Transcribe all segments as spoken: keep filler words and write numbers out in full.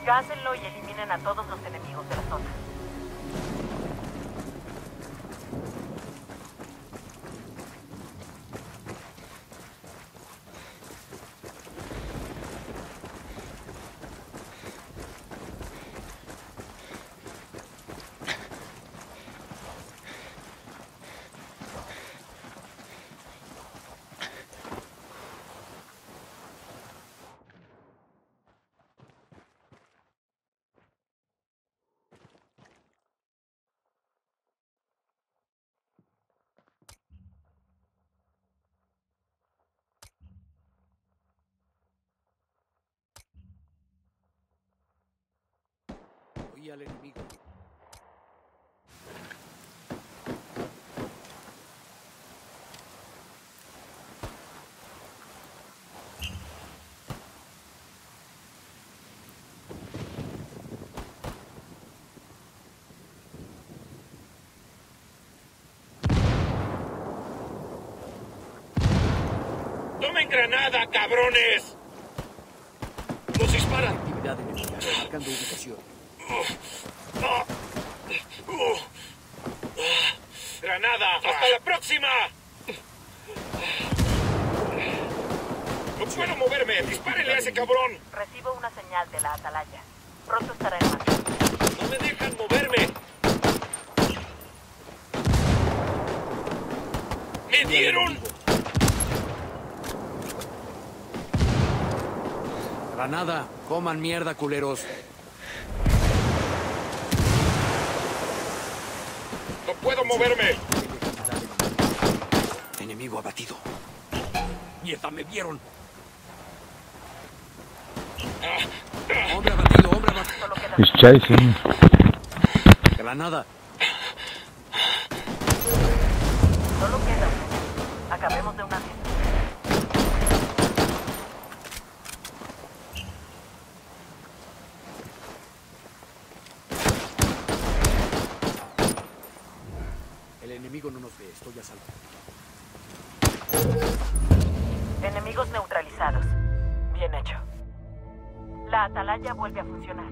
Gásenlo y eliminen a todos los enemigos de la zona. Oí al enemigo. ¡Tomen granada, cabrones! ¡Nos disparan! Actividad enemiga, marcando ubicación. ¡Granada! ¡Hasta la próxima! ¡No puedo moverme! ¡Dispárenle a ese cabrón! Recibo una señal de la atalaya. Pronto estará en marcha. ¡No me dejan moverme! ¡Me dieron! Granada, coman mierda, culeros. ¡No puedo moverme! Enemigo abatido. Mierda, me vieron. Hombre abatido, hombre abatido. Solo queda... He's chasing. Granada. Solo queda uno. Acabemos de una vez. El enemigo no nos ve, estoy a salvo. Enemigos neutralizados. Bien hecho. La atalaya vuelve a funcionar.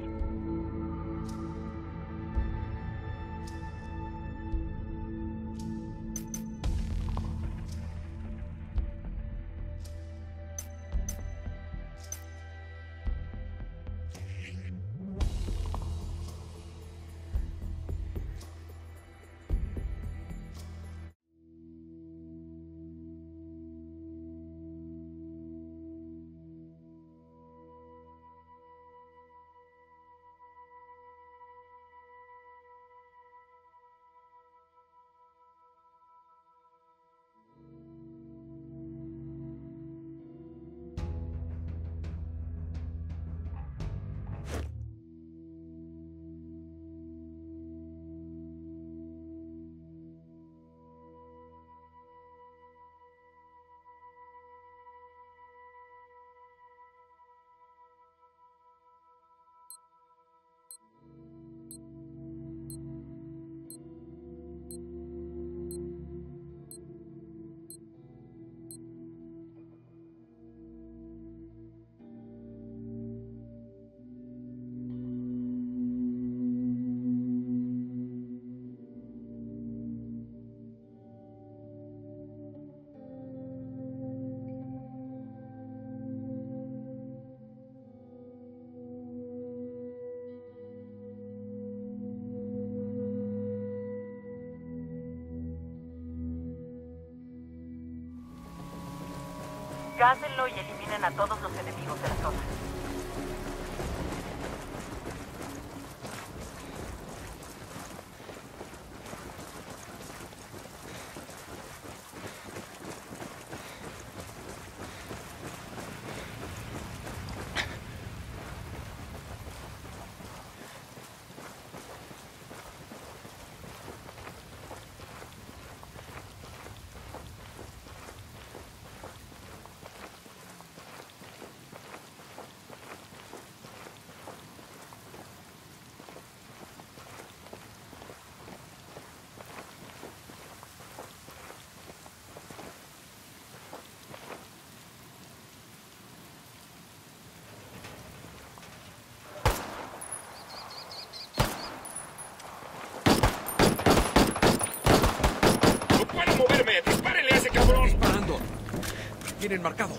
Gásenlo y eliminen a todos los enemigos de la zona. tienen marcado.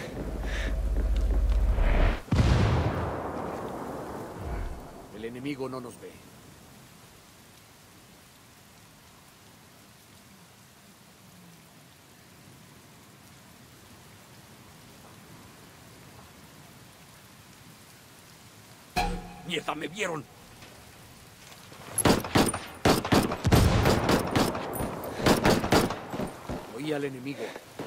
El enemigo no nos ve. ¡Mierda, me vieron! Oí al enemigo.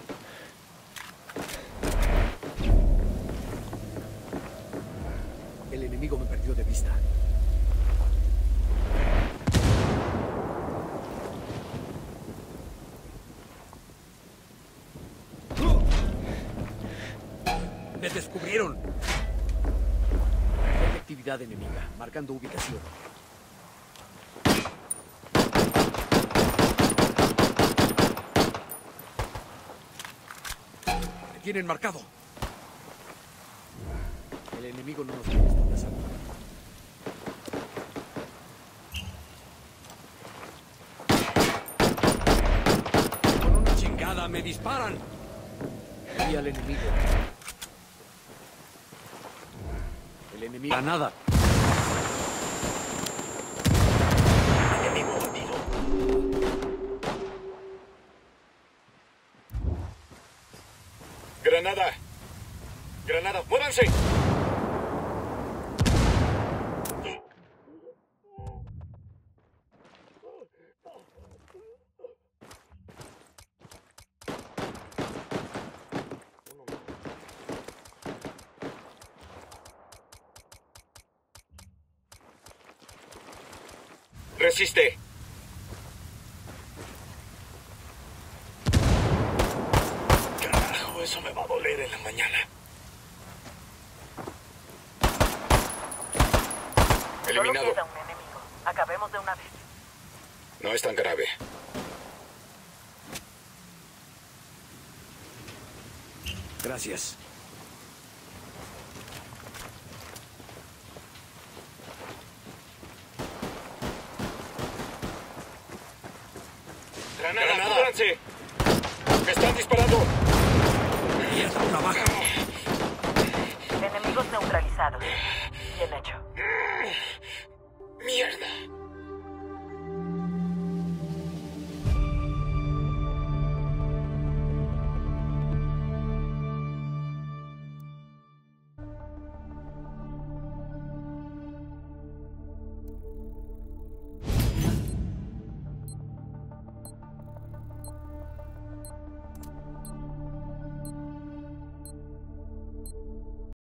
El enemigo me perdió de vista. ¡Me descubrieron! Actividad enemiga, marcando ubicación. Me tienen marcado. El enemigo no nos quiere desplazar. Con una chingada me disparan. Vi al enemigo. El enemigo. A nada. Enemigo abatido. Granada. Granada, muévanse. Resiste. Carajo, eso me va a doler en la mañana. Eliminado. Solo queda un enemigo. Acabemos de una vez. No es tan grave. Gracias. Granada, Granada. ¡Cúbranse! ¡Me están disparando! ¡Mierda, una baja! Enemigos neutralizados.